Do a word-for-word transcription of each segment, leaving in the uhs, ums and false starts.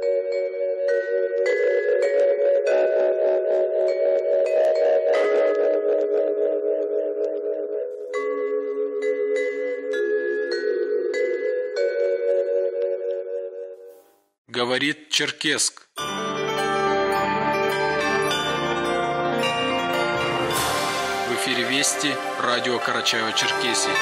Говорит Черкесск. В эфире Вести, радио Карачаево-Черкесии.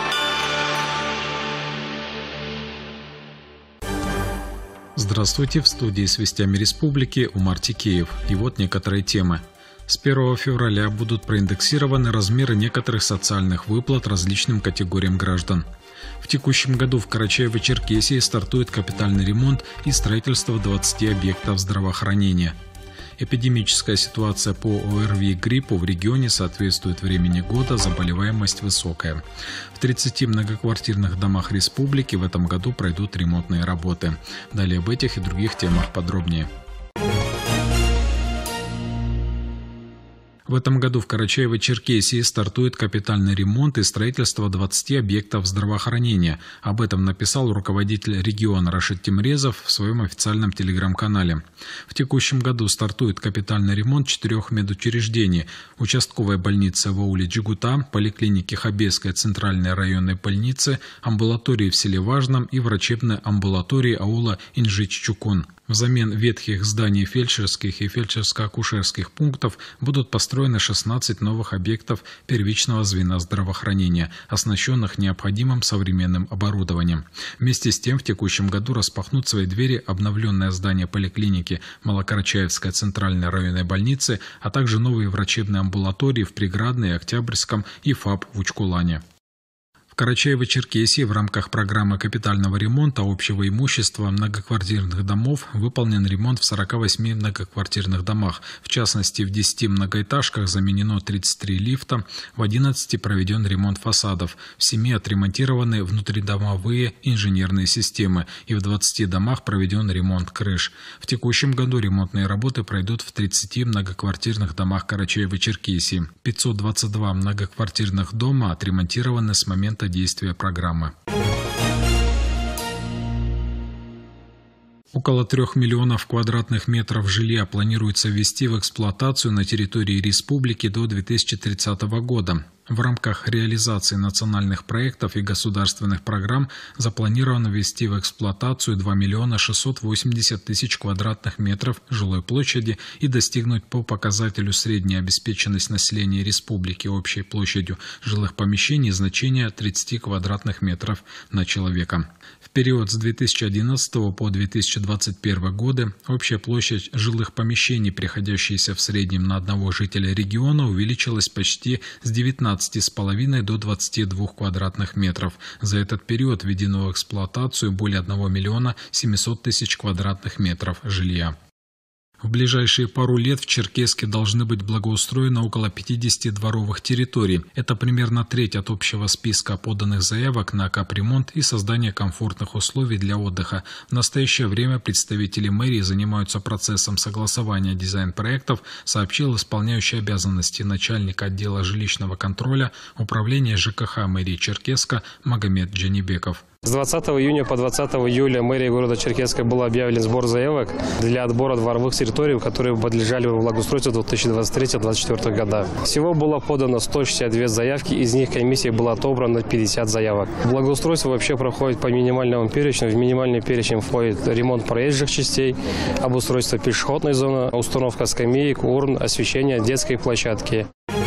Здравствуйте, в студии с вестями республики Умар Тикеев. И вот некоторые темы. С первого февраля будут проиндексированы размеры некоторых социальных выплат различным категориям граждан. В текущем году в Карачаево-Черкесии стартует капитальный ремонт и строительство двадцати объектов здравоохранения. Эпидемическая ситуация по ОРВИ и гриппу в регионе соответствует времени года, заболеваемость высокая. В тридцати многоквартирных домах республики в этом году пройдут ремонтные работы. Далее об этих и других темах подробнее. В этом году в Карачаево-Черкесии стартует капитальный ремонт и строительство двадцати объектов здравоохранения. Об этом написал руководитель региона Рашид Темрезов в своем официальном телеграм-канале. В текущем году стартует капитальный ремонт четырех медучреждений: участковой больницы в ауле Джигута, поликлиники Хабесской центральной районной больницы, амбулатории в селе Важном и врачебной амбулатории аула Инжич-Чукон. Взамен ветхих зданий фельдшерских и фельдшерско-акушерских пунктов будут построены шестнадцать новых объектов первичного звена здравоохранения, оснащенных необходимым современным оборудованием. Вместе с тем в текущем году распахнут свои двери обновленное здание поликлиники Малокарачаевской центральной районной больницы, а также новые врачебные амбулатории в Преградной, Октябрьском и ФАП в Учкулане. В Карачаево-Черкесии в рамках программы капитального ремонта общего имущества многоквартирных домов выполнен ремонт в сорока восьми многоквартирных домах. В частности, в десяти многоэтажках заменено тридцать три лифта, в одиннадцати проведен ремонт фасадов, в семи отремонтированы внутридомовые инженерные системы и в двадцати домах проведен ремонт крыш. В текущем году ремонтные работы пройдут в тридцати многоквартирных домах Карачаево-Черкесии. пятьсот двадцать два многоквартирных дома отремонтированы с момента действия программы. Около трех миллионов квадратных метров жилья планируется ввести в эксплуатацию на территории республики до две тысячи тридцатого года. В рамках реализации национальных проектов и государственных программ запланировано ввести в эксплуатацию два миллиона шестьсот восемьдесят тысяч квадратных метров жилой площади и достигнуть по показателю средняя обеспеченность населения республики общей площадью жилых помещений значения тридцати квадратных метров на человека. В период с две тысячи одиннадцатого по две тысячи двадцать первый годы общая площадь жилых помещений, приходящаяся в среднем на одного жителя региона, увеличилась почти с девятнадцати с половиной до двадцати двух квадратных метров. За этот период введено в эксплуатацию более одного миллиона семисот тысяч квадратных метров жилья. В ближайшие пару лет в Черкесске должны быть благоустроено около пятидесяти дворовых территорий. Это примерно треть от общего списка поданных заявок на капремонт и создание комфортных условий для отдыха. В настоящее время представители мэрии занимаются процессом согласования дизайн-проектов, сообщил исполняющий обязанности начальника отдела жилищного контроля управления ЖКХ мэрии Черкесска Магомед Джанибеков. С двадцатого июня по двадцатого июля мэрии города Черкесска был объявлен сбор заявок для отбора дворовых территорий, которые подлежали благоустройству в две тысячи двадцать третьем — две тысячи двадцать четвёртом годах. Всего было подано сто шестьдесят две заявки, из них комиссией было отобрано пятьдесят заявок. Благоустройство вообще проходит по минимальному перечню. В минимальный перечень входит ремонт проезжих частей, обустройство пешеходной зоны, установка скамеек, урн, освещение детской площадки.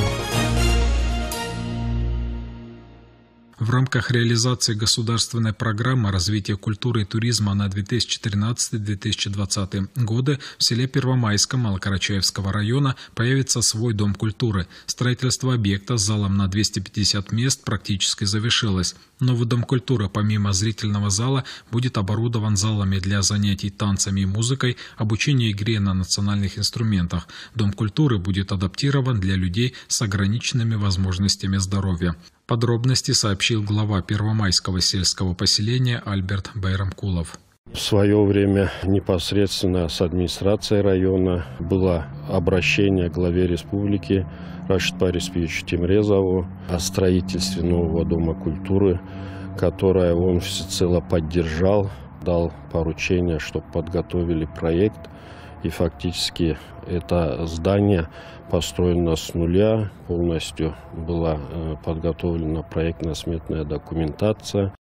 В рамках реализации государственной программы развития культуры и туризма на две тысячи тринадцатый — две тысячи двадцатый годы в селе Первомайском Малокарачаевского района появится свой дом культуры. Строительство объекта с залом на двести пятьдесят мест практически завершилось. Новый дом культуры помимо зрительного зала будет оборудован залами для занятий танцами и музыкой, обучения игре на национальных инструментах. Дом культуры будет адаптирован для людей с ограниченными возможностями здоровья. Подробности сообщил глава Первомайского сельского поселения Альберт Байрамкулов. В свое время непосредственно с администрацией района было обращение к главе республики Рашиду Париспевичу Темрезову о строительстве нового дома культуры, которое он всецело поддержал. дал поручение, чтобы подготовили проект. И фактически это здание построено с нуля, полностью была подготовлена проектно-сметная документация.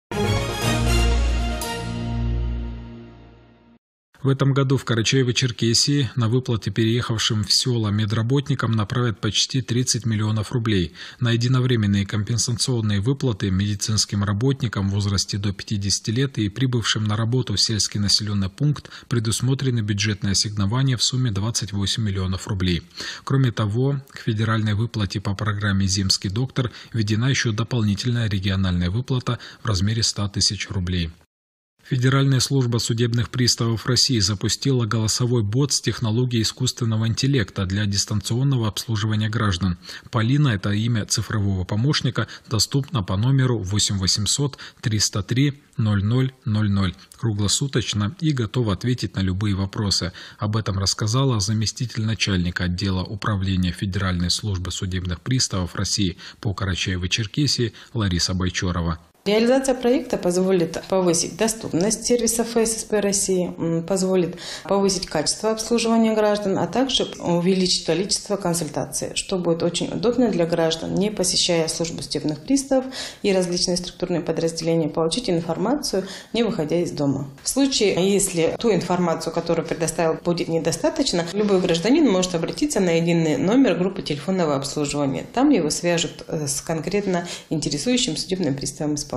В этом году в Карачаево-Черкесии на выплаты переехавшим в села медработникам направят почти тридцать миллионов рублей. На единовременные компенсационные выплаты медицинским работникам в возрасте до пятидесяти лет и прибывшим на работу в сельский населенный пункт предусмотрены бюджетные ассигнования в сумме двадцать восемь миллионов рублей. Кроме того, к федеральной выплате по программе «Земский доктор» введена еще дополнительная региональная выплата в размере ста тысяч рублей. Федеральная служба судебных приставов России запустила голосовой бот с технологией искусственного интеллекта для дистанционного обслуживания граждан. Полина – это имя цифрового помощника, доступно по номеру восемь восемьсот триста три ноль ноль ноль ноль круглосуточно и готова ответить на любые вопросы. Об этом рассказала заместитель начальника отдела управления Федеральной службы судебных приставов России по Карачаево-Черкесии Лариса Байчорова. Реализация проекта позволит повысить доступность сервисов эс эс пэ России, позволит повысить качество обслуживания граждан, а также увеличить количество консультаций, что будет очень удобно для граждан, не посещая службу судебных приставов и различные структурные подразделения, получить информацию, не выходя из дома. В случае, если ту информацию, которую предоставил, будет недостаточно, любой гражданин может обратиться на единый номер группы телефонного обслуживания. Там его свяжут с конкретно интересующим судебным приставом исполнителем.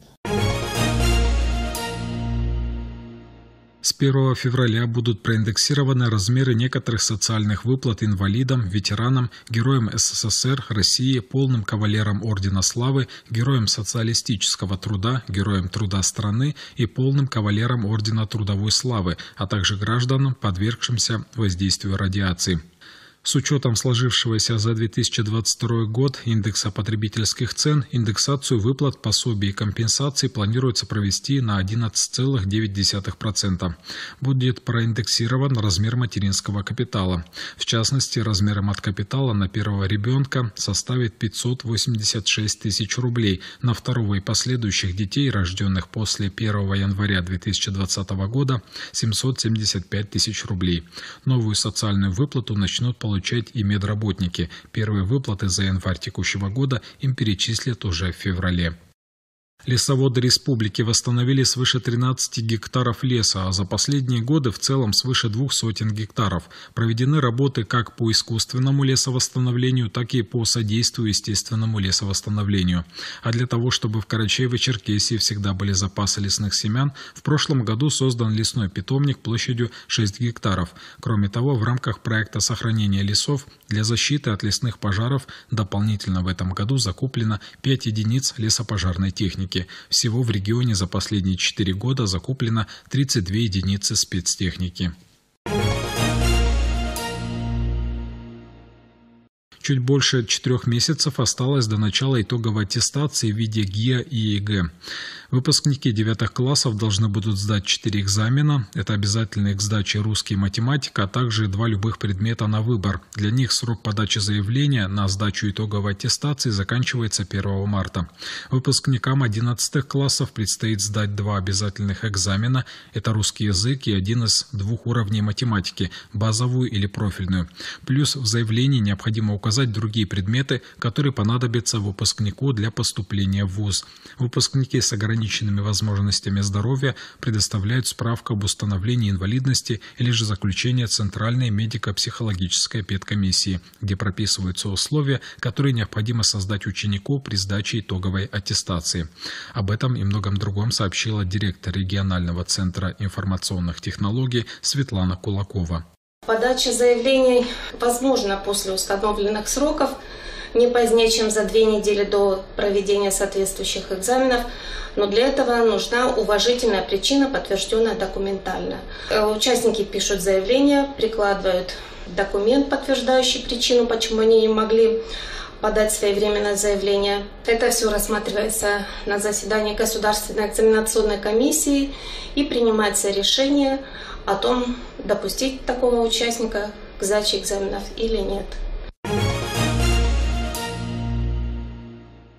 С первого февраля будут проиндексированы размеры некоторых социальных выплат инвалидам, ветеранам, героям эс эс эс эр России, полным кавалерам Ордена Славы, героям социалистического труда, героям труда страны и полным кавалерам Ордена Трудовой Славы, а также гражданам, подвергшимся воздействию радиации. С учетом сложившегося за две тысячи двадцать второй год индекса потребительских цен, индексацию выплат, пособий и компенсаций планируется провести на одиннадцать целых девять десятых процента. Будет проиндексирован размер материнского капитала. В частности, размер мат-капитала на первого ребенка составит пятьсот восемьдесят шесть тысяч рублей, на второго и последующих детей, рожденных после первого января две тысячи двадцатого года, семьсот семьдесят пять тысяч рублей. Новую социальную выплату начнут получать получать и медработники. Первые выплаты за январь текущего года им перечислят уже в феврале. Лесоводы республики восстановили свыше тринадцати гектаров леса, а за последние годы в целом свыше двух сотен гектаров. Проведены работы как по искусственному лесовосстановлению, так и по содействию естественному лесовосстановлению. А для того, чтобы в Карачаево-Черкесии всегда были запасы лесных семян, в прошлом году создан лесной питомник площадью шесть гектаров. Кроме того, в рамках проекта сохранения лесов для защиты от лесных пожаров дополнительно в этом году закуплено пять единиц лесопожарной техники. Всего в регионе за последние четыре года закуплено тридцать две единицы спецтехники. Чуть больше четырех месяцев осталось до начала итоговой аттестации в виде ГИА и ЕГЭ. Выпускники девятых классов должны будут сдать четыре экзамена. Это обязательные к сдаче русский и математика, а также два любых предмета на выбор. Для них срок подачи заявления на сдачу итоговой аттестации заканчивается первого марта. Выпускникам одиннадцатых классов предстоит сдать два обязательных экзамена. Это русский язык и один из двух уровней математики, базовую или профильную. Плюс в заявлении необходимо указать другие предметы, которые понадобятся выпускнику для поступления в вуз. Выпускники с ограниченными ограниченными возможностями здоровья предоставляют справку об установлении инвалидности или же заключение Центральной медико-психологической педкомиссии, где прописываются условия, которые необходимо создать ученику при сдаче итоговой аттестации. Об этом и многом другом сообщила директор регионального центра информационных технологий Светлана Кулакова. Подача заявлений возможна после установленных сроков, не позднее, чем за две недели до проведения соответствующих экзаменов, но для этого нужна уважительная причина, подтвержденная документально. Участники пишут заявление, прикладывают документ, подтверждающий причину, почему они не могли подать своевременное заявление. Это все рассматривается на заседании Государственной экзаменационной комиссии и принимается решение о том, допустить такого участника к сдаче экзаменов или нет. В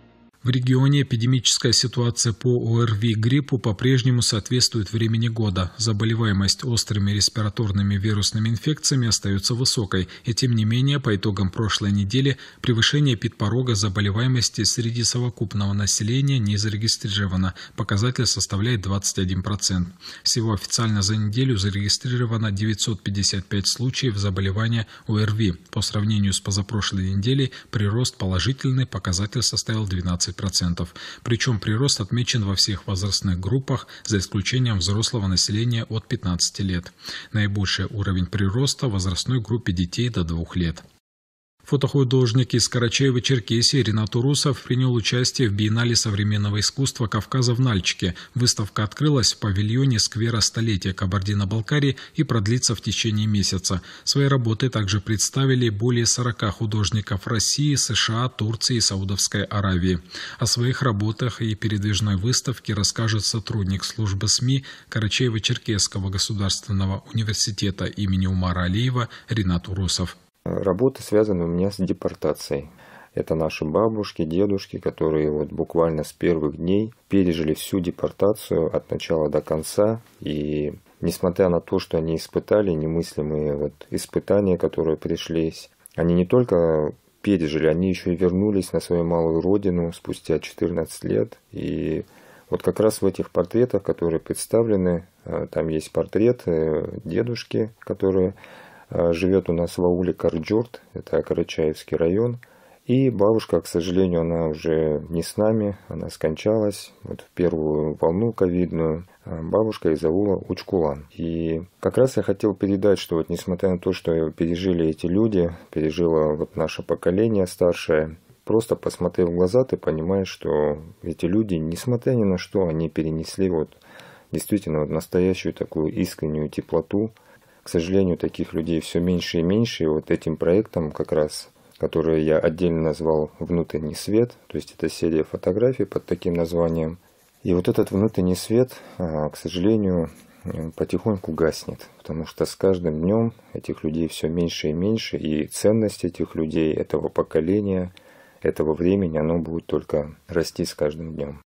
В регионе эпидемическая ситуация по ОРВИ-гриппу по-прежнему соответствует времени года. Заболеваемость острыми респираторными вирусными инфекциями остается высокой, и тем не менее по итогам прошлой недели превышение эпидпорога заболеваемости среди совокупного населения не зарегистрировано. Показатель составляет двадцать один процент. Всего официально за неделю зарегистрировано девятьсот пятьдесят пять случаев заболевания ОРВИ. По сравнению с позапрошлой неделей прирост положительный, показатель составил двенадцать процентов. Причем прирост отмечен во всех возрастных группах, за исключением взрослого населения от пятнадцати лет. Наибольший уровень прироста в возрастной группе детей до двух лет. Фотохудожник из Карачаева-Черкесии Ринат Урусов принял участие в биеннале современного искусства Кавказа в Нальчике. Выставка открылась в павильоне сквера столетия Кабардино-Балкарии и продлится в течение месяца. Свои работы также представили более сорока художников России, США, Турции и Саудовской Аравии. О своих работах и передвижной выставке расскажет сотрудник службы СМИ Карачаево-Черкесского государственного университета имени Умара Алиева Ринат Урусов. Работы связаны у меня с депортацией. Это наши бабушки, дедушки, которые вот буквально с первых дней пережили всю депортацию от начала до конца. И несмотря на то, что они испытали немыслимые вот испытания, которые пришлись, они не только пережили, они еще и вернулись на свою малую родину спустя четырнадцать лет. И вот как раз в этих портретах, которые представлены, там есть портрет дедушки, который живет у нас в ауле Карджорт, это Карачаевский район. И бабушка, к сожалению, она уже не с нами, она скончалась вот в первую волну ковидную. Бабушка из аула Учкулан. И как раз я хотел передать, что вот несмотря на то, что пережили эти люди, пережило вот наше поколение старшее, просто посмотрев в глаза, ты понимаешь, что эти люди, несмотря ни на что, они перенесли вот действительно вот настоящую такую искреннюю теплоту. К сожалению, таких людей все меньше и меньше. И вот этим проектом, как раз, который я отдельно назвал «Внутренний свет», то есть это серия фотографий под таким названием. И вот этот внутренний свет, к сожалению, потихоньку гаснет, потому что с каждым днем этих людей все меньше и меньше, и ценность этих людей, этого поколения, этого времени, оно будет только расти с каждым днем.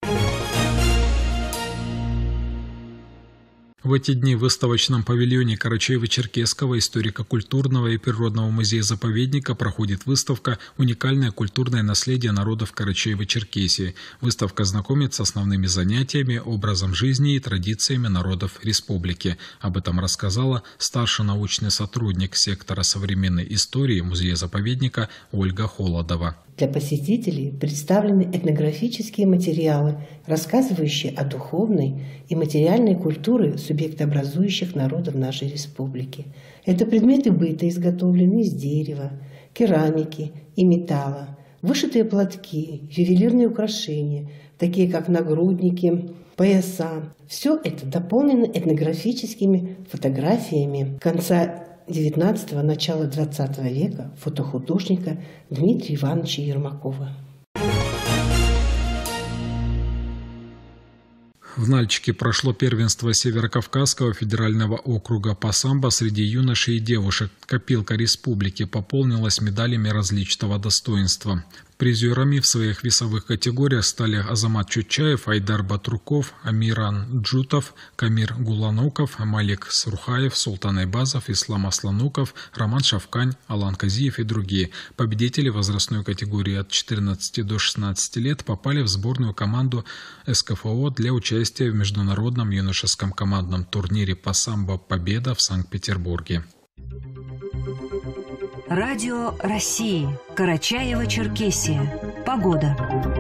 В эти дни в выставочном павильоне Карачаево-Черкесского историко-культурного и природного музея-заповедника проходит выставка «Уникальное культурное наследие народов Карачаево-Черкесии». Выставка знакомит с основными занятиями, образом жизни и традициями народов республики. Об этом рассказала старший научный сотрудник сектора современной истории музея-заповедника Ольга Холодова. Для посетителей представлены этнографические материалы, рассказывающие о духовной и материальной культуре субъектообразующих народов нашей республики. Это предметы быта, изготовленные из дерева, керамики и металла, вышитые платки, ювелирные украшения, такие как нагрудники, пояса. Все это дополнено этнографическими фотографиями конца девятнадцатого – начала двадцатого века фотохудожника Дмитрия Ивановича Ермакова. В Нальчике прошло первенство Северокавказского федерального округа по самбо среди юношей и девушек. Копилка республики пополнилась медалями различного достоинства. Призерами в своих весовых категориях стали Азамат Чучаев, Айдар Батруков, Амиран Джутов, Камир Гулануков, Малик Сурхаев, Султан Айбазов, Ислам Аслануков, Роман Шавкань, Алан Казиев и другие. Победители возрастной категории от четырнадцати до шестнадцати лет попали в сборную команду эс ка эф о для участия в международном юношеском командном турнире по самбо «Победа» в Санкт-Петербурге. Радио России. Карачаево-Черкесия. Погода.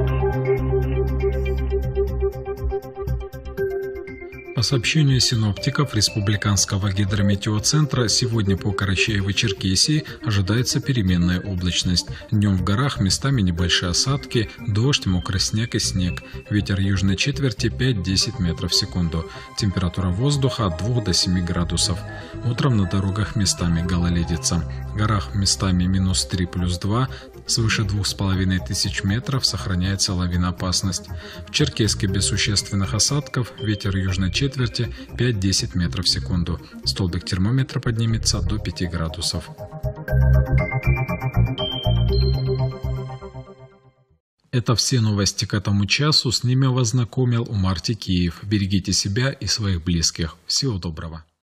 По сообщению синоптиков Республиканского гидрометеоцентра, сегодня по Карачаево-Черкесии ожидается переменная облачность. Днем в горах местами небольшие осадки, дождь, мокрый снег и снег. Ветер южной четверти пять-десять метров в секунду. Температура воздуха от двух до семи градусов. Утром на дорогах местами гололедица. В горах местами минус три плюс два. Свыше двух с половиной тысяч метров сохраняется лавиноопасность. В Черкесске без существенных осадков, ветер южной четверти пять-десять метров в секунду. Столбик термометра поднимется до пяти градусов. Это все новости к этому часу. С ними вас знакомил Умар Текеев. Берегите себя и своих близких. Всего доброго.